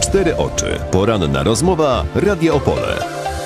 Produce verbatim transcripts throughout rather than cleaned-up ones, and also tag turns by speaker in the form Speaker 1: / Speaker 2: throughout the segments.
Speaker 1: cztery oczy. Poranna rozmowa Radia Opole.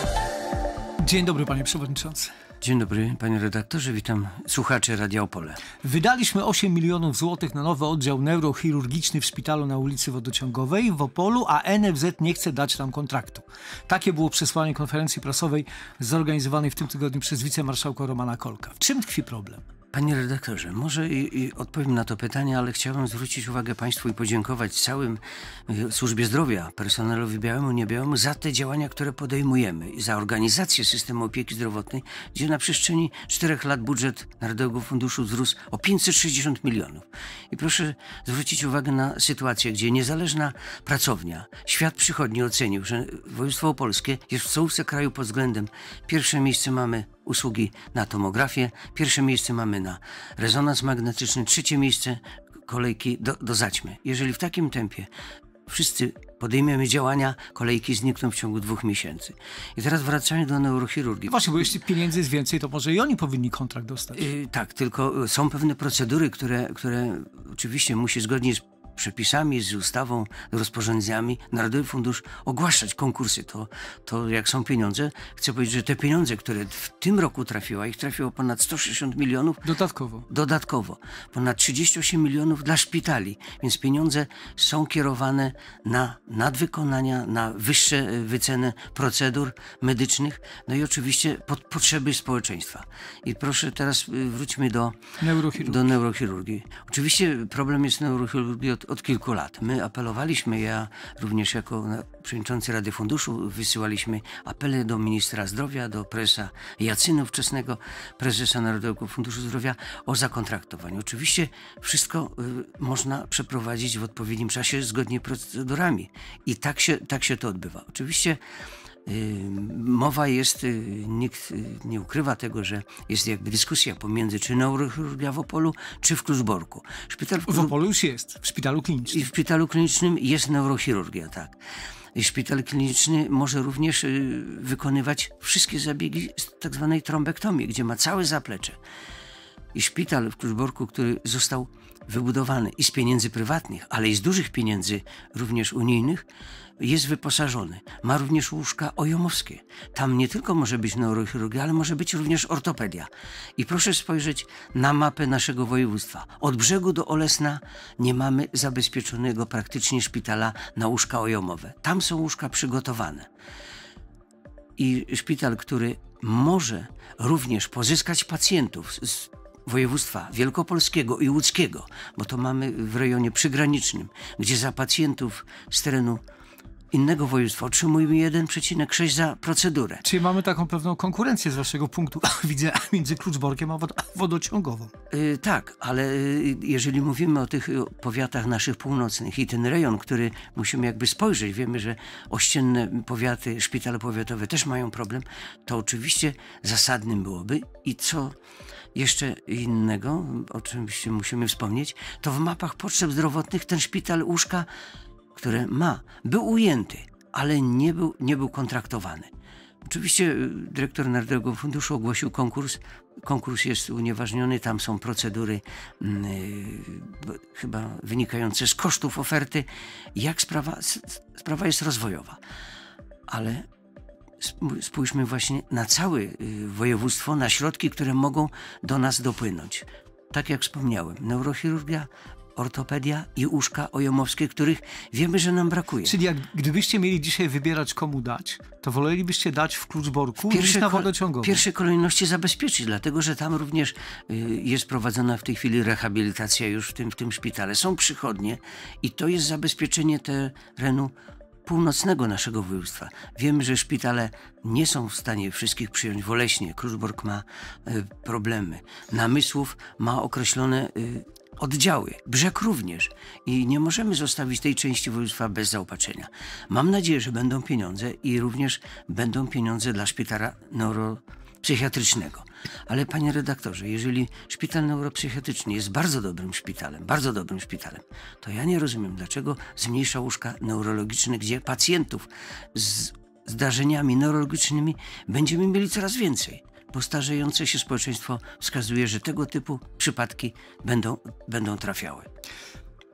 Speaker 2: Dzień dobry, panie przewodniczący.
Speaker 3: Dzień dobry, panie redaktorze, witam słuchaczy Radia Opole.
Speaker 2: Wydaliśmy osiem milionów złotych na nowy oddział neurochirurgiczny w szpitalu na ulicy Wodociągowej w Opolu, a N F Z nie chce dać nam kontraktu. Takie było przesłanie konferencji prasowej zorganizowanej w tym tygodniu przez wicemarszałka Romana Kolka. W czym tkwi problem?
Speaker 3: Panie redaktorze, może i, i odpowiem na to pytanie, ale chciałbym zwrócić uwagę państwu i podziękować całym y, służbie zdrowia, personelowi białemu, niebiałemu za te działania, które podejmujemy i za organizację systemu opieki zdrowotnej, gdzie na przestrzeni czterech lat budżet Narodowego Funduszu wzrósł o pięćset sześćdziesiąt milionów. I proszę zwrócić uwagę na sytuację, gdzie niezależna pracownia, Świat Przychodni ocenił, że województwo opolskie jest w czołówce kraju pod względem, pierwsze miejsce mamy usługi na tomografię, pierwsze miejsce mamy na rezonans magnetyczny, trzecie miejsce kolejki do, do zaćmy. Jeżeli w takim tempie wszyscy podejmiemy działania, kolejki znikną w ciągu dwóch miesięcy. I teraz wracając do neurochirurgii.
Speaker 2: Właśnie, bo jeśli pieniędzy jest więcej, to może i oni powinni kontrakt dostać.
Speaker 3: Yy, tak, tylko są pewne procedury, które, które oczywiście musi zgodnie z przepisami, z ustawą, rozporządzeniami Narodowy Fundusz ogłaszać konkursy. To, to jak są pieniądze, chcę powiedzieć, że te pieniądze, które w tym roku trafiły, ich trafiło ponad sto sześćdziesiąt milionów.
Speaker 2: Dodatkowo.
Speaker 3: Dodatkowo. Ponad trzydzieści osiem milionów dla szpitali. Więc pieniądze są kierowane na nadwykonania, na wyższe wyceny procedur medycznych, no i oczywiście pod potrzeby społeczeństwa. I proszę teraz wróćmy do neurochirurgii. Do neurochirurgii. Oczywiście problem jest neurochirurgii od Od kilku lat. My apelowaliśmy, ja również jako przewodniczący Rady Funduszu wysyłaliśmy apele do ministra zdrowia, do prezesa Jacyny, ówczesnego prezesa Narodowego Funduszu Zdrowia o zakontraktowanie. Oczywiście wszystko y, można przeprowadzić w odpowiednim czasie zgodnie z procedurami i tak się, tak się to odbywa. Oczywiście mowa jest, nikt nie ukrywa tego, że jest jakby dyskusja pomiędzy czy neurochirurgia w Opolu, czy w Kluczborku. Szpital w,
Speaker 2: w Opolu już jest, w szpitalu klinicznym.
Speaker 3: I w szpitalu klinicznym jest neurochirurgia, tak. I szpital kliniczny może również wykonywać wszystkie zabiegi z tak zwanej trombektomii, gdzie ma całe zaplecze. I szpital w Kluczborku, który został wybudowany i z pieniędzy prywatnych, ale i z dużych pieniędzy również unijnych, jest wyposażony. Ma również łóżka ojomowskie. Tam nie tylko może być neurochirurgia, ale może być również ortopedia. I proszę spojrzeć na mapę naszego województwa. Od Brzegu do Olesna nie mamy zabezpieczonego praktycznie szpitala na łóżka ojomowe. Tam są łóżka przygotowane. I szpital, który może również pozyskać pacjentów z województwa wielkopolskiego i łódzkiego, bo to mamy w rejonie przygranicznym, gdzie za pacjentów z terenu innego województwa otrzymujemy jeden przecinek sześć za procedurę.
Speaker 2: Czyli mamy taką pewną konkurencję z waszego punktu widzenia między Kluczborkiem a wod Wodociągową.
Speaker 3: Yy, tak, ale yy, jeżeli mówimy o tych yy, powiatach naszych północnych i ten rejon, który musimy jakby spojrzeć, wiemy, że ościenne powiaty, szpitale powiatowe też mają problem, to oczywiście zasadnym byłoby i co jeszcze innego, oczywiście musimy wspomnieć, to w mapach potrzeb zdrowotnych ten szpital łóżka, które ma, był ujęty, ale nie był, nie był kontraktowany. Oczywiście dyrektor Narodowego Funduszu ogłosił konkurs. Konkurs jest unieważniony, tam są procedury yy, chyba wynikające z kosztów oferty. Jak sprawa, sprawa jest rozwojowa. Ale spójrzmy właśnie na całe województwo, na środki, które mogą do nas dopłynąć. Tak jak wspomniałem, neurochirurgia, ortopedia i łóżka ojomowskie, których wiemy, że nam brakuje.
Speaker 2: Czyli jak gdybyście mieli dzisiaj wybierać, komu dać, to wolelibyście dać w Kluczborku niż na Wodociągową?
Speaker 3: W pierwszej kolejności zabezpieczyć, dlatego że tam również y, jest prowadzona w tej chwili rehabilitacja już w tym, w tym szpitale. Są przychodnie i to jest zabezpieczenie terenu północnego naszego województwa. Wiemy, że szpitale nie są w stanie wszystkich przyjąć. W Oleśnie Kluczbork ma y, problemy. Namysłów ma określone y, oddziały. Brzeg również. I nie możemy zostawić tej części województwa bez zaopatrzenia. Mam nadzieję, że będą pieniądze i również będą pieniądze dla szpitala neuropsychiatrycznego. Ale panie redaktorze, jeżeli szpital neuropsychiatryczny jest bardzo dobrym szpitalem, bardzo dobrym szpitalem, to ja nie rozumiem, dlaczego zmniejsza łóżka neurologiczne, gdzie pacjentów z zdarzeniami neurologicznymi będziemy mieli coraz więcej. Bo starzejące się społeczeństwo wskazuje, że tego typu przypadki będą, będą trafiały.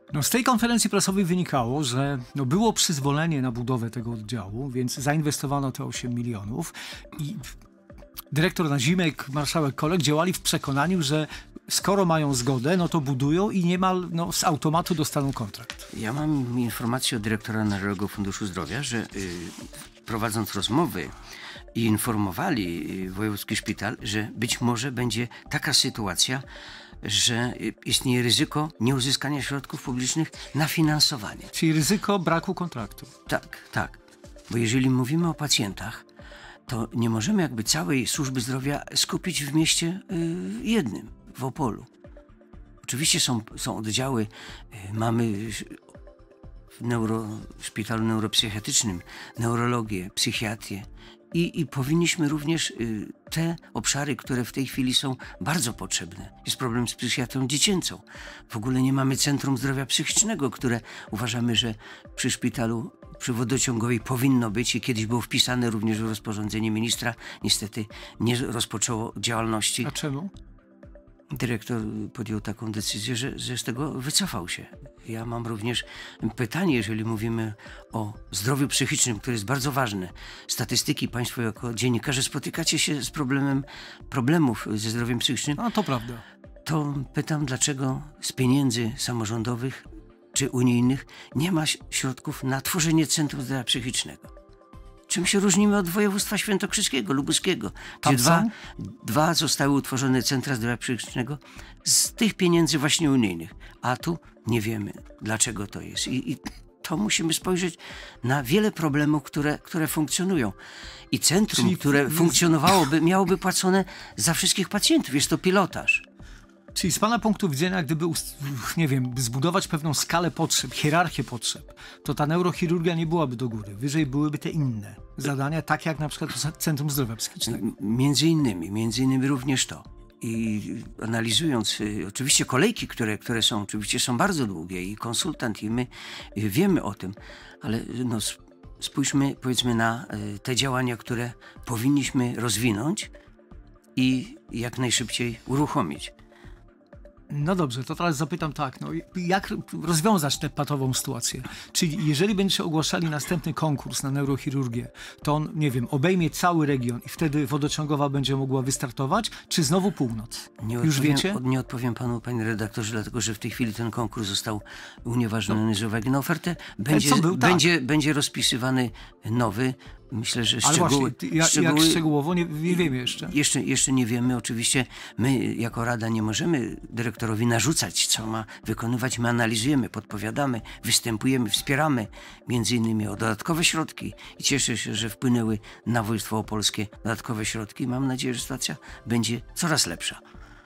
Speaker 2: No, z tej konferencji prasowej wynikało, że no, było przyzwolenie na budowę tego oddziału, więc zainwestowano te osiem milionów i dyrektor Nazimek, marszałek Kolek działali w przekonaniu, że skoro mają zgodę, no to budują i niemal no, z automatu dostaną kontrakt.
Speaker 3: Ja mam informację od dyrektora Narodowego Funduszu Zdrowia, że y, prowadząc rozmowy i informowali y, wojewódzki szpital, że być może będzie taka sytuacja, że y, istnieje ryzyko nieuzyskania środków publicznych na finansowanie.
Speaker 2: Czyli ryzyko braku kontraktu.
Speaker 3: Tak, tak. Bo jeżeli mówimy o pacjentach, to nie możemy jakby całej służby zdrowia skupić w mieście y, jednym, w Opolu. Oczywiście są, są oddziały, y, mamy w neuro, szpitalu neuropsychiatrycznym neurologię, psychiatrię i, i powinniśmy również y, te obszary, które w tej chwili są bardzo potrzebne. Jest problem z psychiatrią dziecięcą. W ogóle nie mamy Centrum Zdrowia Psychicznego, które uważamy, że przy szpitalu przy wodociągowej powinno być i kiedyś było wpisane również w rozporządzenie ministra. Niestety nie rozpoczęło działalności.
Speaker 2: A czemu?
Speaker 3: Dyrektor podjął taką decyzję, że, że z tego wycofał się. Ja mam również pytanie, jeżeli mówimy o zdrowiu psychicznym, które jest bardzo ważne. Statystyki, państwo jako dziennikarze spotykacie się z problemem problemów ze zdrowiem psychicznym.
Speaker 2: No to prawda.
Speaker 3: To pytam, dlaczego z pieniędzy samorządowych czy unijnych nie ma środków na tworzenie Centrum Zdrowia Psychicznego. Czym się różnimy od województwa świętokrzyskiego, lubuskiego,
Speaker 2: Tam
Speaker 3: gdzie dwa,
Speaker 2: są?
Speaker 3: dwa zostały utworzone Centra Zdrowia Psychicznego z tych pieniędzy właśnie unijnych. A tu nie wiemy, dlaczego to jest. I, i to musimy spojrzeć na wiele problemów, które, które funkcjonują. I centrum,
Speaker 2: Czyli
Speaker 3: które
Speaker 2: w-
Speaker 3: funkcjonowałoby, miałoby płacone za wszystkich pacjentów. Jest to pilotaż.
Speaker 2: Czyli z pana punktu widzenia, gdyby, ust- nie wiem, zbudować pewną skalę potrzeb, hierarchię potrzeb, to ta neurochirurgia nie byłaby do góry. Wyżej byłyby te inne zadania, tak jak na przykład to Centrum Zdrowia Psychicznego.
Speaker 3: M- Między innymi, między innymi również to. I analizując y, oczywiście kolejki, które, które są, oczywiście są bardzo długie i konsultant i my y, wiemy o tym, ale y, no, sp- spójrzmy powiedzmy na y, te działania, które powinniśmy rozwinąć i jak najszybciej uruchomić.
Speaker 2: No dobrze, to teraz zapytam tak, no jak rozwiązać tę patową sytuację? Czyli jeżeli będziecie ogłaszali następny konkurs na neurochirurgię, to on, nie wiem, obejmie cały region i wtedy wodociągowa będzie mogła wystartować, czy znowu północ?
Speaker 3: Nie
Speaker 2: Już
Speaker 3: odpowiem,
Speaker 2: wiecie?
Speaker 3: od- Nie odpowiem panu, panie redaktorze, dlatego że w tej chwili ten konkurs został unieważniony z uwagi na ofertę. Będzie,
Speaker 2: co był, tak.
Speaker 3: będzie, będzie rozpisywany nowy. Myślę, że
Speaker 2: Ale
Speaker 3: szczegóły...
Speaker 2: właśnie, ty- ja,
Speaker 3: szczegóły
Speaker 2: jak szczegółowo nie, nie wiemy jeszcze.
Speaker 3: Jeszcze, jeszcze nie wiemy. Oczywiście my jako Rada nie możemy dyrektorowi narzucać, co ma wykonywać. My analizujemy, podpowiadamy, występujemy, wspieramy między innymi o dodatkowe środki i cieszę się, że wpłynęły na województwo opolskie dodatkowe środki. Mam nadzieję, że sytuacja będzie coraz lepsza.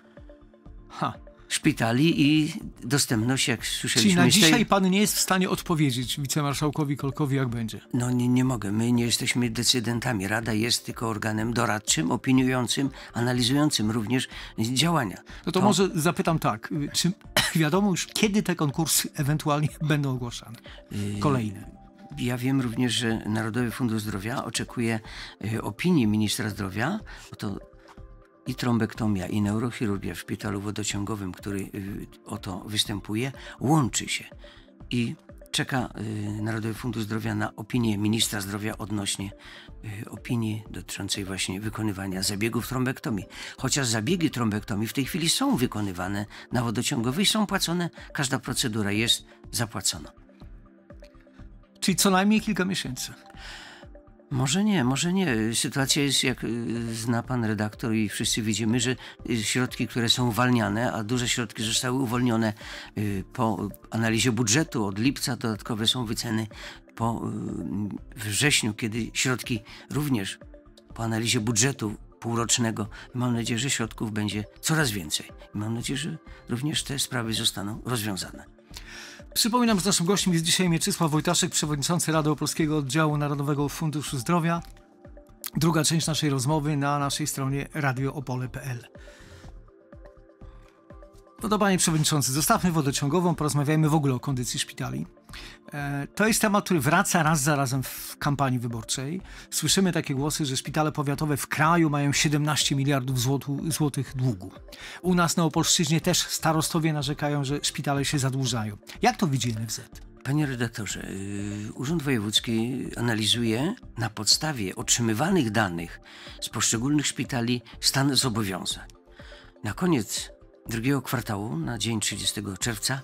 Speaker 2: Ha.
Speaker 3: Szpitali i dostępność, jak
Speaker 2: Czyli
Speaker 3: słyszeliśmy...
Speaker 2: na
Speaker 3: jest tej-
Speaker 2: dzisiaj pan nie jest w stanie odpowiedzieć wicemarszałkowi Kolkowi, jak będzie.
Speaker 3: No nie, nie mogę. My nie jesteśmy decydentami. Rada jest tylko organem doradczym, opiniującym, analizującym również działania.
Speaker 2: No to, może zapytam tak, y, czy wiadomo już, kiedy te konkursy ewentualnie będą ogłaszane? Kolejne.
Speaker 3: Ja wiem również, że Narodowy Fundusz Zdrowia oczekuje y, opinii ministra zdrowia, bo to i trombektomia, i neurochirurgia w szpitalu wodociągowym, który y, o to występuje, łączy się i czeka y, Narodowy Fundusz Zdrowia na opinię ministra zdrowia odnośnie y, opinii dotyczącej właśnie wykonywania zabiegów trombektomii. Chociaż zabiegi trombektomii w tej chwili są wykonywane na wodociągowej, są płacone, każda procedura jest zapłacona.
Speaker 2: Czyli co najmniej kilka miesięcy.
Speaker 3: Może nie, może nie. Sytuacja jest, jak y, zna pan redaktor i wszyscy widzimy, że y, środki, które są uwalniane, a duże środki zostały uwolnione y, po analizie budżetu, od lipca dodatkowe są wyceny po y, wrześniu, kiedy środki również po analizie budżetu półrocznego. Mam nadzieję, że środków będzie coraz więcej. I mam nadzieję, że również te sprawy zostaną rozwiązane.
Speaker 2: Przypominam, że naszym gościem jest dzisiaj Mieczysław Wojtaszek, przewodniczący Rady Opolskiego Oddziału Narodowego Funduszu Zdrowia. Druga część naszej rozmowy na naszej stronie radio opole kropka p l. No to panie przewodniczący, zostawmy wodociągową, porozmawiajmy w ogóle o kondycji szpitali. E, To jest temat, który wraca raz za razem w kampanii wyborczej. Słyszymy takie głosy, że szpitale powiatowe w kraju mają siedemnaście miliardów złotu, złotych długu. U nas na Opolszczyźnie też starostowie narzekają, że szpitale się zadłużają. Jak to widzi N F Z?
Speaker 3: Panie redaktorze, y, Urząd Wojewódzki analizuje na podstawie otrzymywanych danych z poszczególnych szpitali stan zobowiązań. Na koniec drugiego kwartału, na dzień trzydziestego czerwca,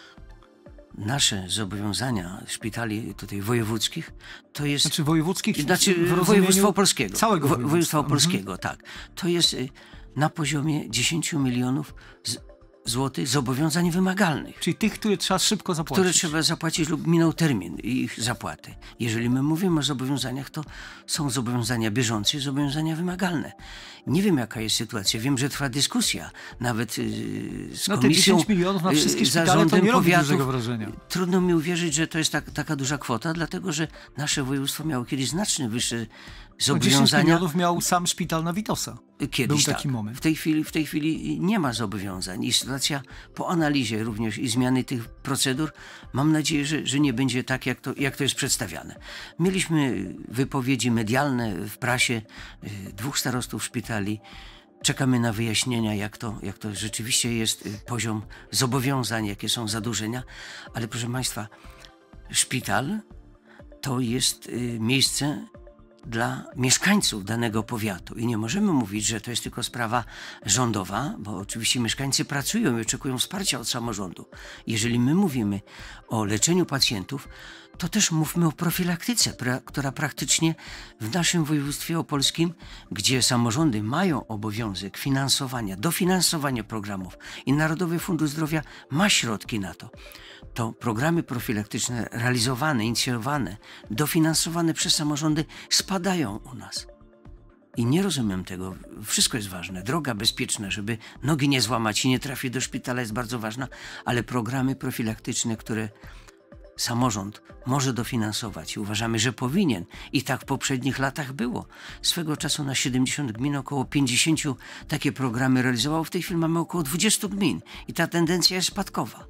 Speaker 3: nasze zobowiązania szpitali tutaj wojewódzkich to jest...
Speaker 2: Znaczy wojewódzkich?
Speaker 3: Znaczy
Speaker 2: w rozumieniu
Speaker 3: województwa opolskiego.
Speaker 2: Całego
Speaker 3: Wo-
Speaker 2: województwa.
Speaker 3: województwa
Speaker 2: Mhm.
Speaker 3: opolskiego, tak. To jest y, na poziomie dziesięć milionów z, złotych zobowiązań wymagalnych,
Speaker 2: Czyli tych, które trzeba szybko zapłacić.
Speaker 3: które trzeba zapłacić lub minął termin ich zapłaty. Jeżeli my mówimy o zobowiązaniach, to są zobowiązania bieżące i zobowiązania wymagalne. Nie wiem, jaka jest sytuacja. Wiem, że trwa dyskusja nawet yy, z
Speaker 2: No te
Speaker 3: komisją,
Speaker 2: dziesięć milionów na
Speaker 3: yy,
Speaker 2: wszystkie szpitale to
Speaker 3: zarządem
Speaker 2: nie robi
Speaker 3: powiatów.
Speaker 2: dużego wrażenia.
Speaker 3: Trudno mi uwierzyć, że to jest tak, taka duża kwota, dlatego że nasze województwo miało kiedyś znacznie wyższe
Speaker 2: No dziesięć
Speaker 3: zobowiązania.
Speaker 2: milionów miał sam szpital na Witosa.
Speaker 3: Kiedyś
Speaker 2: Był taki
Speaker 3: tak.
Speaker 2: moment.
Speaker 3: W tej chwili, w tej chwili nie ma zobowiązań i sytuacja po analizie również i zmiany tych procedur, mam nadzieję, że, że nie będzie tak, jak to, jak to jest przedstawiane. Mieliśmy wypowiedzi medialne w prasie y, dwóch starostów szpitali. Czekamy na wyjaśnienia, jak to, jak to rzeczywiście jest y, poziom zobowiązań, jakie są zadłużenia. Ale proszę Państwa, szpital to jest y, miejsce dla mieszkańców danego powiatu. I nie możemy mówić, że to jest tylko sprawa rządowa, bo oczywiście mieszkańcy pracują i oczekują wsparcia od samorządu. Jeżeli my mówimy o leczeniu pacjentów, to też mówmy o profilaktyce, pra, która praktycznie w naszym województwie opolskim, gdzie samorządy mają obowiązek finansowania, dofinansowania programów i Narodowy Fundusz Zdrowia ma środki na to, to programy profilaktyczne realizowane, inicjowane, dofinansowane przez samorządy spadają u nas. I nie rozumiem tego. Wszystko jest ważne. Droga bezpieczna, żeby nogi nie złamać i nie trafić do szpitala, jest bardzo ważna, ale programy profilaktyczne, które samorząd może dofinansować i uważamy, że powinien. I tak w poprzednich latach było. Swego czasu na siedemdziesiąt gmin około pięćdziesiąt takie programy realizowało. W tej chwili mamy około dwadzieścia gmin. I ta tendencja jest spadkowa.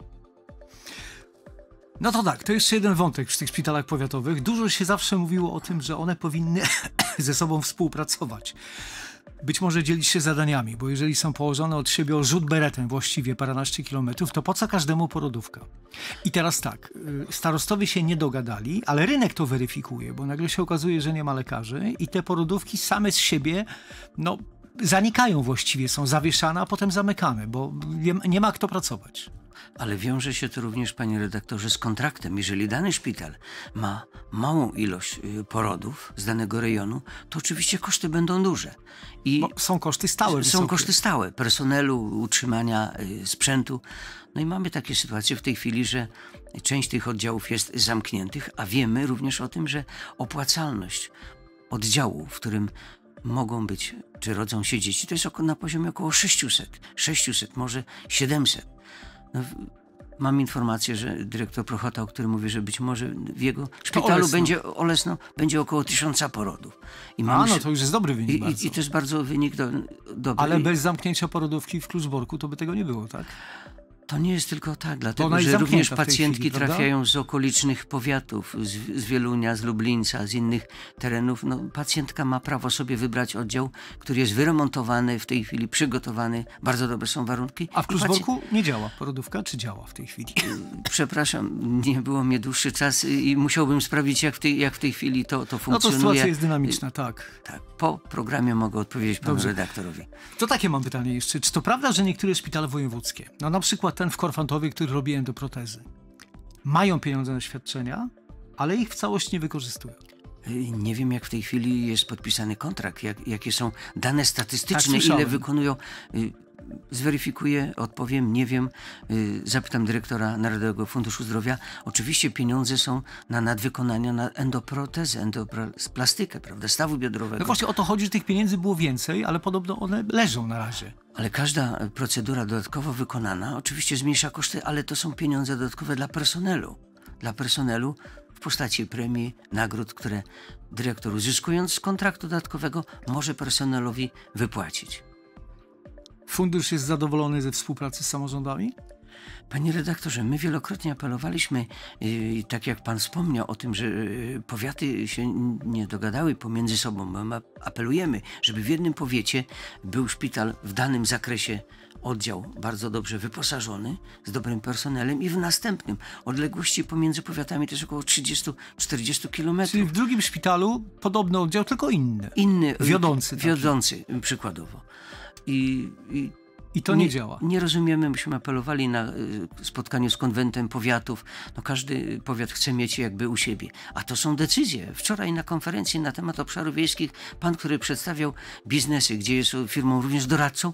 Speaker 2: No to tak, to jeszcze jeden wątek przy tych szpitalach powiatowych. Dużo się zawsze mówiło o tym, że one powinny ze sobą współpracować. Być może dzielić się zadaniami, bo jeżeli są położone od siebie o rzut beretem właściwie paręnaście kilometrów, to po co każdemu porodówka? I teraz tak, y, starostowie się nie dogadali, ale rynek to weryfikuje, bo nagle się okazuje, że nie ma lekarzy i te porodówki same z siebie, no, zanikają właściwie, są zawieszane, a potem zamykane, bo nie, nie ma kto pracować.
Speaker 3: Ale wiąże się to również, panie redaktorze, z kontraktem. Jeżeli dany szpital ma małą ilość y, porodów z danego rejonu, to oczywiście koszty będą duże. I
Speaker 2: Bo są koszty stałe.
Speaker 3: są
Speaker 2: wysokie.
Speaker 3: koszty stałe personelu, utrzymania y, sprzętu. No i mamy takie sytuacje w tej chwili, że część tych oddziałów jest zamkniętych, a wiemy również o tym, że opłacalność oddziału, w którym mogą być, czy rodzą się dzieci, to jest oko- na poziomie około sześciuset, sześciuset, może siedemset. No, w- mam informację, że dyrektor Prochota, o którym mówi, że być może w jego szpitalu
Speaker 2: Olesno.
Speaker 3: będzie, Olesno, będzie około tysiąca porodów. I
Speaker 2: A
Speaker 3: mamy
Speaker 2: no
Speaker 3: szy-
Speaker 2: to już jest dobry wynik
Speaker 3: i,
Speaker 2: bardzo.
Speaker 3: i, I to jest bardzo wynik do, dobry.
Speaker 2: Ale
Speaker 3: I
Speaker 2: bez zamknięcia porodówki w Kluczborku to by tego nie było, tak?
Speaker 3: To nie jest tylko tak, dlatego
Speaker 2: ona jest
Speaker 3: że
Speaker 2: zamknięta
Speaker 3: również
Speaker 2: w tej
Speaker 3: pacjentki
Speaker 2: chwili, prawda?
Speaker 3: trafiają z okolicznych powiatów, z, z Wielunia, z Lublińca, z innych terenów. No, pacjentka ma prawo sobie wybrać oddział, który jest wyremontowany, w tej chwili przygotowany, bardzo dobre są warunki.
Speaker 2: A w
Speaker 3: I
Speaker 2: Kluczborku nie działa porodówka, czy działa w tej chwili?
Speaker 3: pacjent- Przepraszam, nie było mnie dłuższy czas i musiałbym sprawdzić, jak w tej, jak w tej chwili to, to
Speaker 2: No to
Speaker 3: funkcjonuje.
Speaker 2: sytuacja jest dynamiczna, tak.
Speaker 3: Tak, po programie mogę odpowiedzieć panu
Speaker 2: Dobrze.
Speaker 3: redaktorowi.
Speaker 2: To takie mam pytanie jeszcze. Czy to prawda, że niektóre szpitale wojewódzkie, no na przykład ten w Korfantowie, który robi endoprotezy, mają pieniądze na świadczenia, ale ich w całości nie wykorzystują?
Speaker 3: Y, Nie wiem, jak w tej chwili jest podpisany kontrakt, jak, jakie są dane statystyczne,
Speaker 2: Tak, słyszałem.
Speaker 3: ile wykonują. Y, Zweryfikuję, odpowiem, nie wiem. Y, Zapytam dyrektora Narodowego Funduszu Zdrowia. Oczywiście pieniądze są na nadwykonania na endoprotezę, endoplastykę, prawda, stawu biodrowego.
Speaker 2: No właśnie o to chodzi, że tych pieniędzy było więcej, ale podobno one leżą na razie.
Speaker 3: Ale każda e, procedura dodatkowo wykonana oczywiście zmniejsza koszty, ale to są pieniądze dodatkowe dla personelu. Dla personelu w postaci premii, nagród, które dyrektor, uzyskując z kontraktu dodatkowego, może personelowi wypłacić.
Speaker 2: Fundusz jest zadowolony ze współpracy z samorządami?
Speaker 3: Panie redaktorze, my wielokrotnie apelowaliśmy, yy, tak jak pan wspomniał o tym, że yy, powiaty się nie dogadały pomiędzy sobą. My apelujemy, żeby w jednym powiecie był szpital w danym zakresie, oddział bardzo dobrze wyposażony, z dobrym personelem i w następnym odległości pomiędzy powiatami też około trzydzieści do czterdziestu kilometrów.
Speaker 2: Czyli w drugim szpitalu podobny oddział, tylko inny.
Speaker 3: Inny,
Speaker 2: Wiodący taki.
Speaker 3: Wiodący, przykładowo. I, i
Speaker 2: I to nie, nie działa.
Speaker 3: Nie rozumiemy, myśmy apelowali na y, spotkaniu z konwentem powiatów. No każdy powiat chce mieć jakby u siebie. A to są decyzje. Wczoraj na konferencji na temat obszarów wiejskich pan, który przedstawiał biznesy, gdzie jest firmą również doradcą,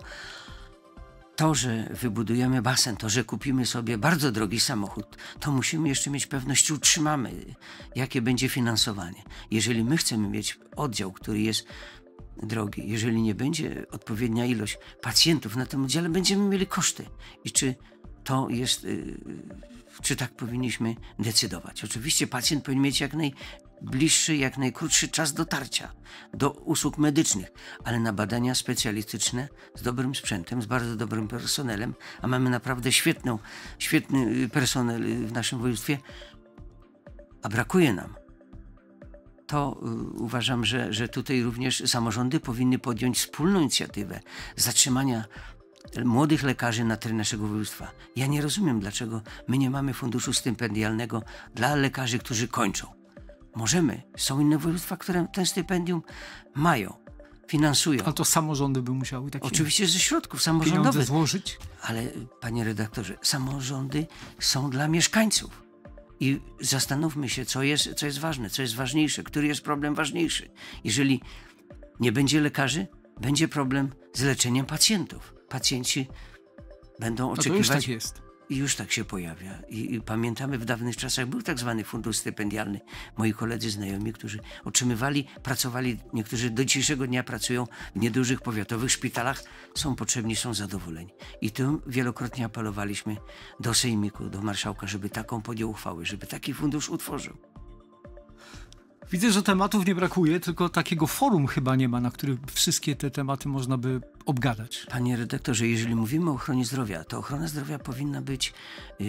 Speaker 3: to, że wybudujemy basen, to, że kupimy sobie bardzo drogi samochód, to musimy jeszcze mieć pewność, czy utrzymamy, jakie będzie finansowanie. Jeżeli my chcemy mieć oddział, który jest drogi, jeżeli nie będzie odpowiednia ilość pacjentów na tym oddziale, będziemy mieli koszty. I czy to jest, yy, czy tak powinniśmy decydować? Oczywiście pacjent powinien mieć jak najbliższy, jak najkrótszy czas dotarcia do usług medycznych, ale na badania specjalistyczne z dobrym sprzętem, z bardzo dobrym personelem, a mamy naprawdę świetną, świetny personel w naszym województwie, a brakuje nam. To y, uważam, że, że tutaj również samorządy powinny podjąć wspólną inicjatywę zatrzymania młodych lekarzy na terenie naszego województwa. Ja nie rozumiem, dlaczego my nie mamy funduszu stypendialnego dla lekarzy, którzy kończą. Możemy. Są inne województwa, które ten stypendium mają, finansują.
Speaker 2: Ale to samorządy by musiały takie
Speaker 3: Oczywiście ze środków
Speaker 2: pieniądze
Speaker 3: samorządowych.
Speaker 2: złożyć.
Speaker 3: Ale, panie redaktorze, samorządy są dla mieszkańców. I zastanówmy się, co jest, co jest ważne, co jest ważniejsze, który jest problem ważniejszy. Jeżeli nie będzie lekarzy, będzie problem z leczeniem pacjentów. Pacjenci będą oczekiwać.
Speaker 2: No to już tak jest.
Speaker 3: I już tak się pojawia. I, I pamiętamy, w dawnych czasach był tak zwany fundusz stypendialny. Moi koledzy, znajomi, którzy otrzymywali, pracowali, niektórzy do dzisiejszego dnia pracują w niedużych powiatowych szpitalach, są potrzebni, są zadowoleni. I tu wielokrotnie apelowaliśmy do sejmiku, do marszałka, żeby taką podjął uchwałę, żeby taki fundusz utworzył.
Speaker 2: Widzę, że tematów nie brakuje, tylko takiego forum chyba nie ma, na którym wszystkie te tematy można by obgadać.
Speaker 3: Panie redaktorze, jeżeli mówimy o ochronie zdrowia, to ochrona zdrowia powinna być yy,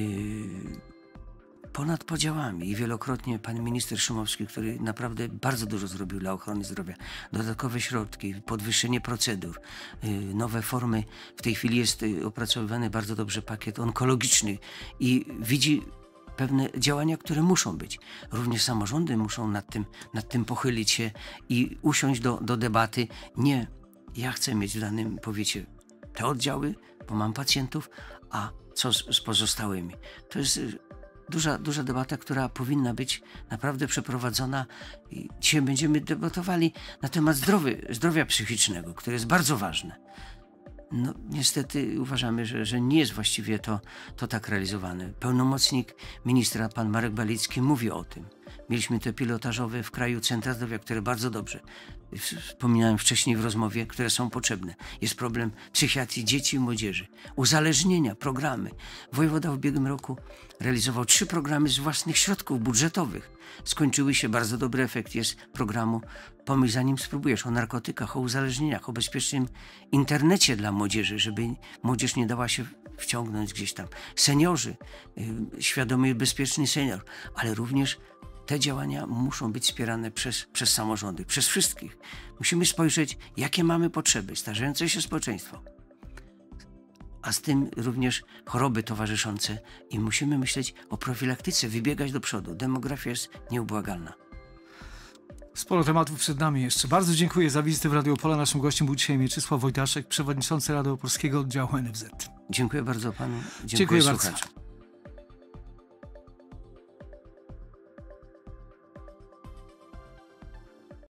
Speaker 3: ponad podziałami. I wielokrotnie pan minister Szumowski, który naprawdę bardzo dużo zrobił dla ochrony zdrowia, dodatkowe środki, podwyższenie procedur, yy, nowe formy. W tej chwili jest yy, opracowywany bardzo dobrze pakiet onkologiczny i widzi pewne działania, które muszą być. Również samorządy muszą nad tym, nad tym pochylić się i usiąść do, do debaty. Nie, ja chcę mieć w danym powiecie te oddziały, bo mam pacjentów, a co z, z pozostałymi? To jest duża, duża debata, która powinna być naprawdę przeprowadzona. I dzisiaj będziemy debatowali na temat zdrowy, zdrowia psychicznego, które jest bardzo ważne. No, niestety uważamy, że, że nie jest właściwie to, to tak realizowane. Pełnomocnik ministra, pan Marek Balicki, mówi o tym. Mieliśmy te pilotażowe w kraju centra zdrowia, które bardzo dobrze, wspominałem wcześniej w rozmowie, które są potrzebne. Jest problem psychiatrii dzieci i młodzieży, uzależnienia, programy. Wojewoda w ubiegłym roku realizował trzy programy z własnych środków budżetowych. Skończyły się, bardzo dobry efekt jest programu Pomyśl zanim spróbujesz, o narkotykach, o uzależnieniach, o bezpiecznym internecie dla młodzieży, żeby młodzież nie dała się wciągnąć gdzieś tam. Seniorzy, yy, świadomy i bezpieczny senior, ale również te działania muszą być wspierane przez, przez samorządy, przez wszystkich. Musimy spojrzeć, jakie mamy potrzeby, starzejące się społeczeństwo, a z tym również choroby towarzyszące i musimy myśleć o profilaktyce, wybiegać do przodu. Demografia jest nieubłagalna.
Speaker 2: Sporo tematów przed nami jeszcze. Bardzo dziękuję za wizytę w Radio Opole. Naszym gościem był dzisiaj Mieczysław Wojtaszek, przewodniczący Rady Opolskiego Oddziału N F Z.
Speaker 3: Dziękuję bardzo panu. Dziękuję,
Speaker 2: Dziękuję
Speaker 3: słuchaczom.
Speaker 2: bardzo.